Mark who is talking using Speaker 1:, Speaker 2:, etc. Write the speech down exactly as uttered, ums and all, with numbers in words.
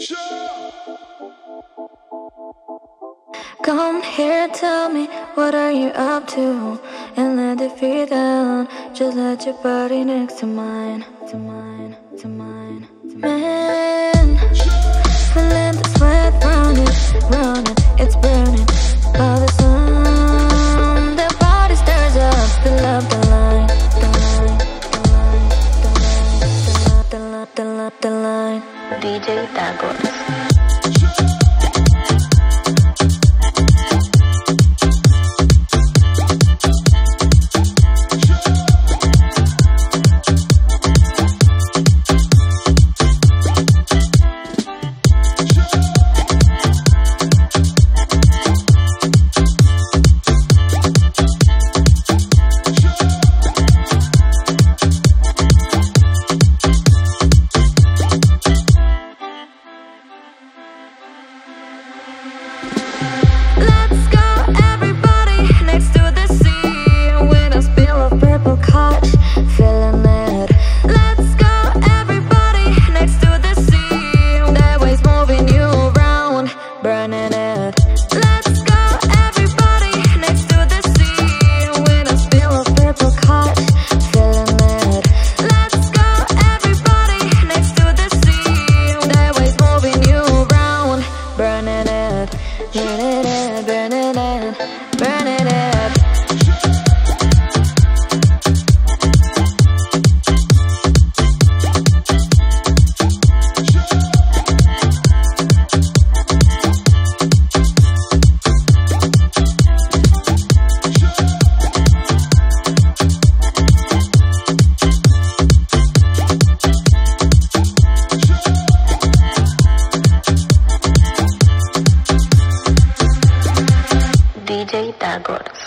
Speaker 1: Come here, tell me, what are you up to? And let the feet down, just let your body next to mine, to mine, to mine, to mine. Man, feeling the sweat round it, round it, it's burning. All the sun, the body stirs up, fill up the line, the line, the line, the line, the line, the line, the line, the line. D J Dagorx. D J Dagorx.